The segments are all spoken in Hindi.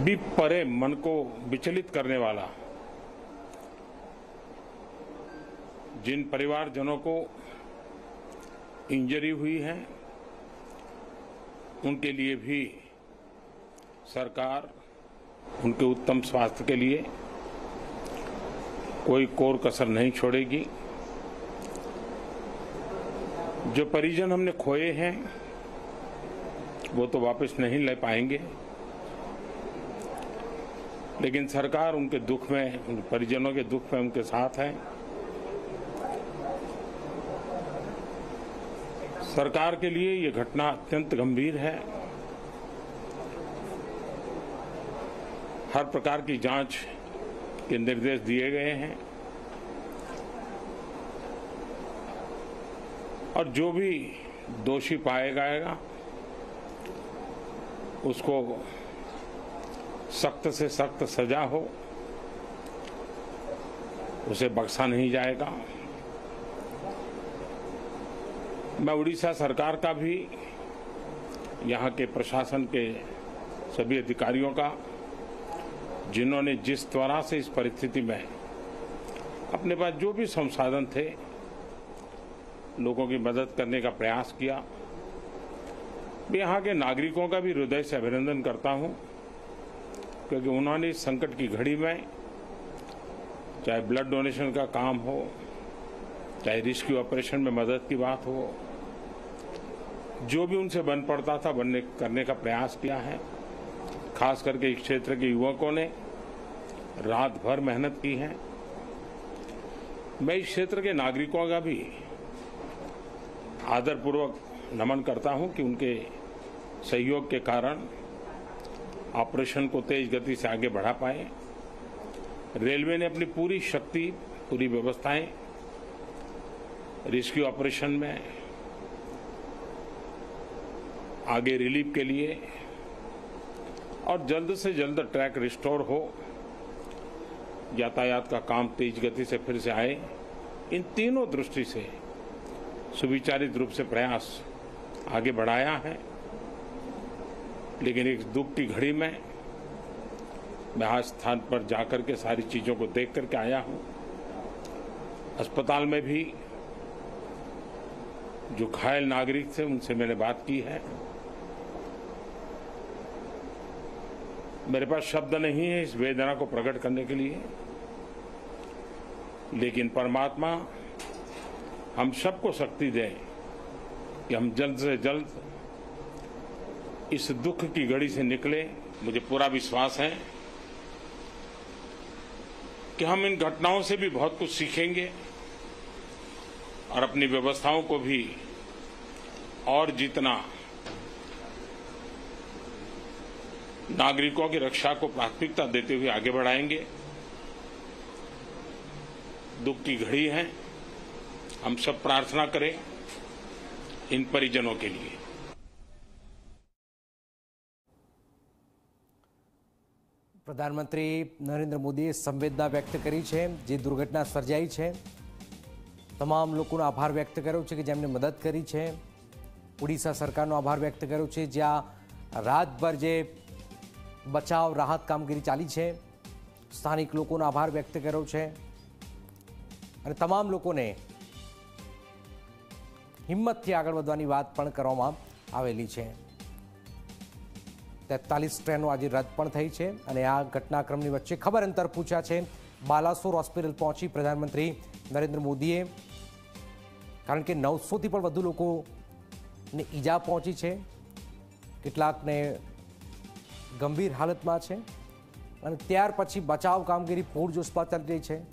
भी परे मन को विचलित करने वाला, जिन परिवारजनों को इंजरी हुई है उनके लिए भी सरकार उनके उत्तम स्वास्थ्य के लिए कोई कोर कसर नहीं छोड़ेगी। जो परिजन हमने खोए हैं वो तो वापस नहीं ले पाएंगे, लेकिन सरकार उनके दुख में, उन परिजनों के दुख में उनके साथ है। सरकार के लिए ये घटना अत्यंत गंभीर है। हर प्रकार की जांच के निर्देश दिए गए हैं और जो भी दोषी पाया जाएगा उसको सख्त से सख्त सजा हो, उसे बख्शा नहीं जाएगा। मैं उड़ीसा सरकार का भी, यहाँ के प्रशासन के सभी अधिकारियों का, जिन्होंने जिस तरह से इस परिस्थिति में अपने पास जो भी संसाधन थे लोगों की मदद करने का प्रयास किया, मैं यहाँ के नागरिकों का भी हृदय से अभिनंदन करता हूँ, क्योंकि उन्होंने इस संकट की घड़ी में, चाहे ब्लड डोनेशन का काम हो, चाहे रेस्क्यू ऑपरेशन में मदद की बात हो, जो भी उनसे बन पड़ता था करने का प्रयास किया है। खास करके इस क्षेत्र के युवकों ने रात भर मेहनत की है। मैं इस क्षेत्र के नागरिकों का भी आदरपूर्वक नमन करता हूं कि उनके सहयोग के कारण ऑपरेशन को तेज गति से आगे बढ़ा पाए। रेलवे ने अपनी पूरी शक्ति, पूरी व्यवस्थाएं रेस्क्यू ऑपरेशन में आगे रिलीफ के लिए और जल्द से जल्द ट्रैक रिस्टोर हो, यातायात का काम तेज गति से फिर से आए, इन तीनों दृष्टि से सुविचारित रूप से प्रयास आगे बढ़ाया है। लेकिन एक दुख की घड़ी में मैं आज स्थान पर जाकर के सारी चीजों को देख करके आया हूं। अस्पताल में भी जो घायल नागरिक थे उनसे मैंने बात की है। मेरे पास शब्द नहीं है इस वेदना को प्रकट करने के लिए, लेकिन परमात्मा हम सबको शक्ति दे कि हम जल्द से जल्द इस दुख की घड़ी से निकले। मुझे पूरा विश्वास है कि हम इन घटनाओं से भी बहुत कुछ सीखेंगे और अपनी व्यवस्थाओं को भी और जितना नागरिकों की रक्षा को प्राथमिकता देते हुए आगे बढ़ाएंगे। दुख की घड़ी है, हम सब प्रार्थना करें इन परिजनों के लिए। प्रधानमंत्री नरेंद्र मोदीए संवेदना व्यक्त करी है। जे दुर्घटना सर्जाई है तमाम लोगों आभार व्यक्त कर्यो छे कि जेमने मदद करी है। उड़ीसा सरकारनो आभार व्यक्त कर्यो छे, ज्यां रातभर जे बचाव राहत कामगीरी चाली है। स्थानिक लोगों आभार व्यक्त कर्यो छे अने तमाम लोगोने हिम्मतथी आगळ वधवानी वात पण करवामां आवेली छे। 43 ट्रेनों आज रद्द पण थई छे अने आ घटनाक्रमनी वच्चे खबर अंतर पूछा है। बालासोर होस्पिटल पहुंची प्रधानमंत्री नरेंद्र मोदीए, कारण के 900 थी पण वधु लोकोने ईजा पहुंची है। केटलाकने गंभीर हालत में है अने त्यार पछी बचाव कामगीरी पूरजोशमां चाली रही है।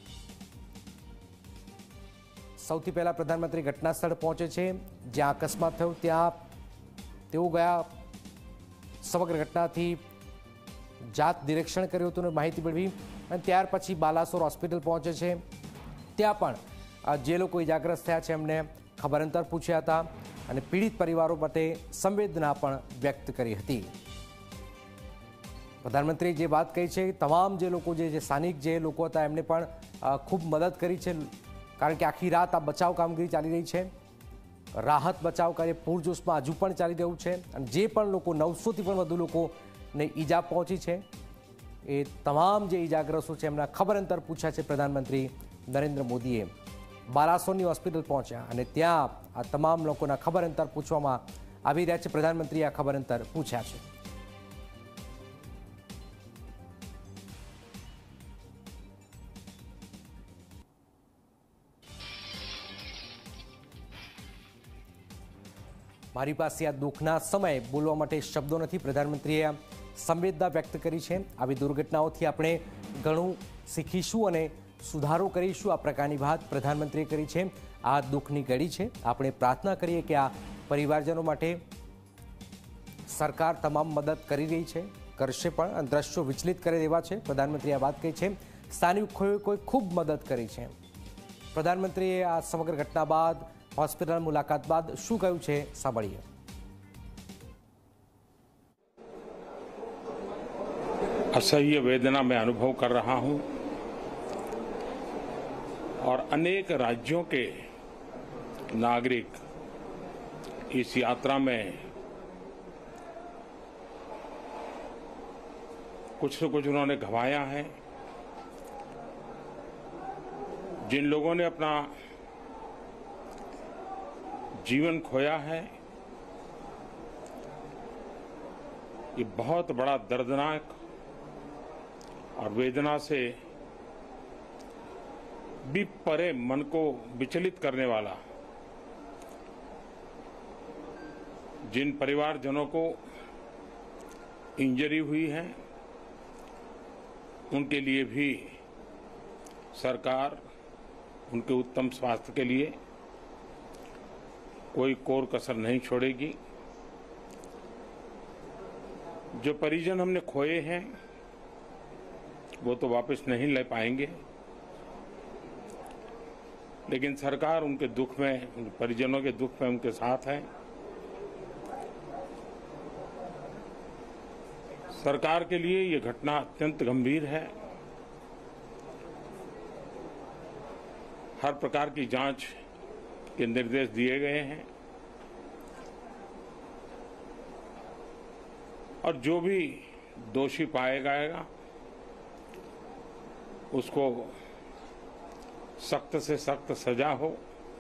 सौथी पहला प्रधानमंत्री घटनास्थल पहुंचे छे, ज्यां अकस्मात थयो त्यां तेओ गया, समग्र घटना थी जात निरीक्षण कर्युं हतुं, माहिती मेळवी अने त्यार पछी बालासोर होस्पिटल पहुंचे छे। त्यां पण जे लोको इजाग्रस्त थया छे एमने खबर अंतर पूछ्या हता अने पीड़ित परिवारों माटे संवेदना पण व्यक्त करी हती। प्रधानमंत्री जे बात कही है, तमाम जे लोको जे स्थानिक जे लोको हता एमने पण खूब मदद करी है, कारण के आखी रात आ बचाव कामगीरी चाली रही है। राहत बचाव कार्य पूरजोश में हजू पण चाली रह्युं छे। जे पण लोको 900 थी पण वधु लोको ને ઈજા પહોંચી છે એ તમામ જે ઈજાગ્રસ્તો છે એમના ખબર અંતર પૂછ્યા છે પ્રધાનમંત્રી નરેન્દ્ર મોદીએ। બાલાસોરની હોસ્પિટલ પહોંચ્યા અને ત્યાં આ તમામ લોકોના ખબર અંતર પૂછવામાં આવી રહ્યા છે। પ્રધાનમંત્રીએ આ ખબર અંતર પૂછ્યા છે। મારી પાસે આ દુઃખના સમયે બોલવા માટે શબ્દો નથી। પ્રધાનમંત્રીએ સંવેદના વ્યક્ત કરી છે। આવી દુર્ઘટનાઓથી આપણે ઘણું શીખીશું અને સુધારો કરીશું, આ પ્રકારની વાત પ્રધાનમંત્રીએ કરી છે। આ દુઃખની ઘડી છે, આપણે પ્રાર્થના કરીએ કે આ પરિવારજનો માટે સરકાર તમામ મદદ કરી રહી છે, કરશે પણ। દ્રશ્યો વિચલિત કરી દેવા છે। પ્રધાનમંત્રીએ આ વાત કહી છે। સ્થાનિકોએ કોઈ ખૂબ મદદ કરી છે। પ્રધાનમંત્રીએ આ સમગ્ર ઘટના બાદ हॉस्पिटल मुलाकात बाद शू कहूं छे सांभळीए। असह्य वेदना मैं अनुभव कर रहा हूं और अनेक राज्यों के नागरिक इस यात्रा में कुछ न कुछ उन्होंने गंवाया है। जिन लोगों ने अपना जीवन खोया है, ये बहुत बड़ा दर्दनाक और वेदना से भी परे मन को विचलित करने वाला। जिन परिवारजनों को इंजरी हुई है उनके लिए भी सरकार उनके उत्तम स्वास्थ्य के लिए कोई कोर कसर नहीं छोड़ेगी। जो परिजन हमने खोए हैं वो तो वापस नहीं ले पाएंगे, लेकिन सरकार उनके दुख में, उनके परिजनों के दुख में उनके साथ है। सरकार के लिए ये घटना अत्यंत गंभीर है। हर प्रकार की जांच के निर्देश दिए गए हैं और जो भी दोषी पाया जाएगा उसको सख्त से सख्त सजा हो,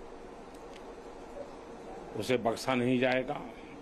उसे बख्शा नहीं जाएगा।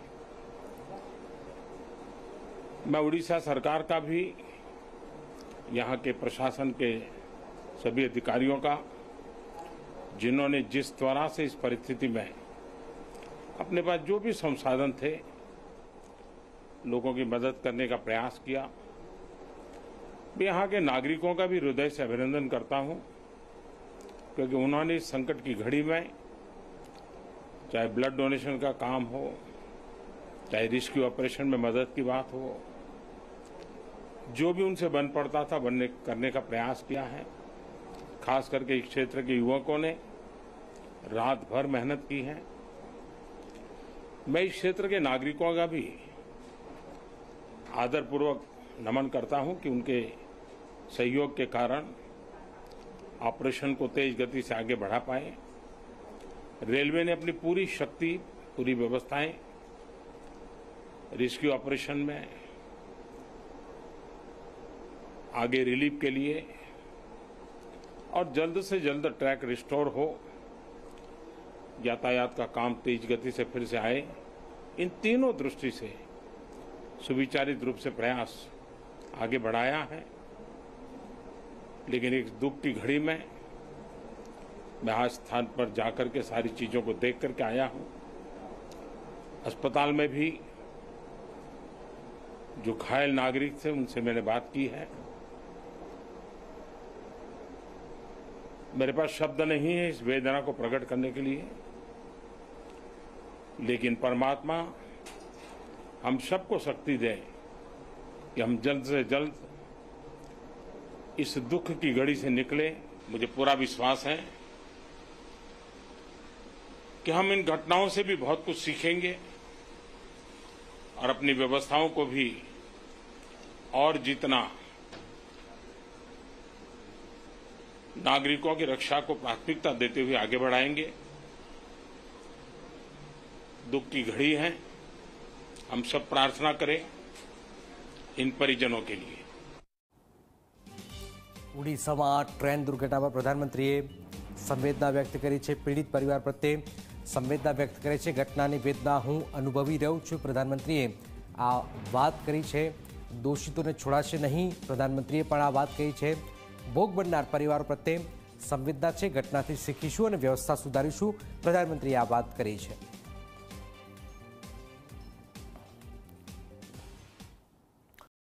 मैं उड़ीसा सरकार का भी, यहाँ के प्रशासन के सभी अधिकारियों का, जिन्होंने जिस तरह से इस परिस्थिति में अपने पास जो भी संसाधन थे लोगों की मदद करने का प्रयास किया, मैं यहाँ के नागरिकों का भी हृदय से अभिनंदन करता हूँ, क्योंकि उन्होंने इस संकट की घड़ी में चाहे ब्लड डोनेशन का काम हो, चाहे रेस्क्यू ऑपरेशन में मदद की बात हो, जो भी उनसे बन पड़ता था करने का प्रयास किया है। खास करके इस क्षेत्र के युवकों ने रात भर मेहनत की है। मैं इस क्षेत्र के नागरिकों का भी आदरपूर्वक नमन करता हूं कि उनके सहयोग के कारण ऑपरेशन को तेज गति से आगे बढ़ा पाए। रेलवे ने अपनी पूरी शक्ति, पूरी व्यवस्थाएं रेस्क्यू ऑपरेशन में आगे रिलीफ के लिए और जल्द से जल्द ट्रैक रिस्टोर हो, यातायात का काम तेज गति से फिर से आए, इन तीनों दृष्टि से सुविचारित रूप से प्रयास आगे बढ़ाया है। लेकिन एक दुख की घड़ी में मैं आज स्थान पर जाकर के सारी चीजों को देख करके आया हूं। अस्पताल में भी जो घायल नागरिक थे उनसे मैंने बात की है। मेरे पास शब्द नहीं है इस वेदना को प्रकट करने के लिए, लेकिन परमात्मा हम सबको शक्ति दे कि हम जल्द से जल्द इस दुख की घड़ी से निकले। मुझे पूरा विश्वास है कि हम इन घटनाओं से भी बहुत कुछ सीखेंगे और अपनी व्यवस्थाओं को भी और जितना नागरिकों की रक्षा को प्राथमिकता देते हुए आगे बढ़ाएंगे। दुख की घड़ी है, हम सब प्रार्थना करें इन परिजनों के लिए। ઓડિશામાં ટ્રેન દુર્ઘટના પર પ્રધાનમંત્રીએ સંવેદના વ્યક્ત કરી છે। પીડિત પરિવાર પ્રત્યે સંવેદના વ્યક્ત કરે છે। ઘટનાની વેદના હું અનુભવી રહ્યો છું, પ્રધાનમંત્રીએ આ વાત કરી છે। દોષિતોને છોડાશે નહીં, પ્રધાનમંત્રીએ પણ આ વાત કહી છે। ભોગ બનનાર પરિવારો પ્રત્યે સંવેદના છે, ઘટનાથી શીખીશું અને વ્યવસ્થા સુધારીશું, પ્રધાનમંત્રીએ આ વાત કરી છે।